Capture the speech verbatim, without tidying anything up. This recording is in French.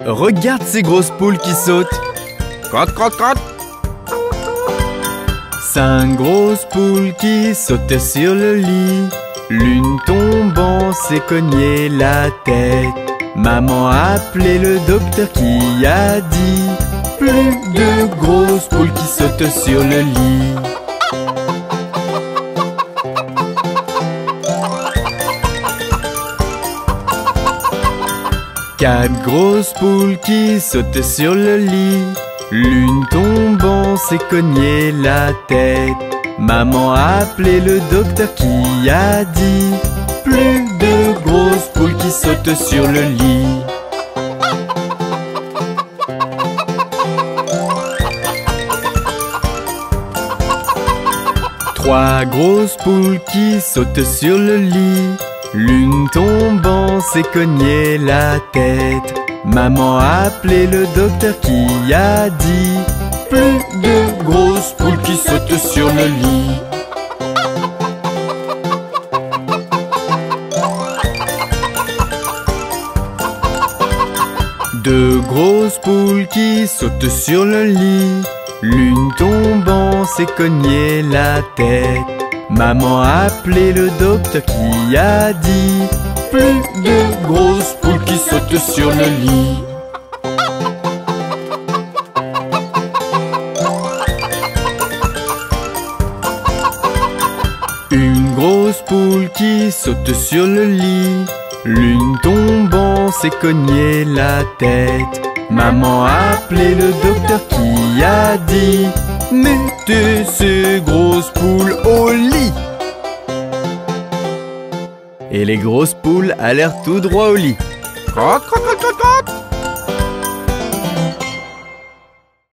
Regarde ces grosses poules qui sautent. Crotte, crotte, crotte. Cinq grosses poules qui sautent sur le lit. L'une tombant s'est cogné la tête. Maman a appelé le docteur qui a dit: plus de grosses poules qui sautent sur le lit. Quatre grosses poules qui sautent sur le lit. L'une tombant s'est cogné la tête. Maman a appelé le docteur qui a dit: plus de grosses poules qui sautent sur le lit. Trois grosses poules qui sautent sur le lit. L'une tombant s'est cogné la tête. Maman a appelé le docteur qui a dit: plus de grosses poules qui sautent sur le lit. Deux grosses poules qui sautent sur le lit. L'une tombant s'est cogné la tête. Maman a appelé le docteur qui a dit: plus de grosses poules qui sautent sur le lit. Une grosse poule qui saute sur le lit. L'une tombant s'est cogné la tête. Maman a appelé le docteur qui a dit: mettez ces grosses poules au lit. Et les grosses poules allèrent tout droit au lit. Crotte, crotte, crotte, crotte, crotte.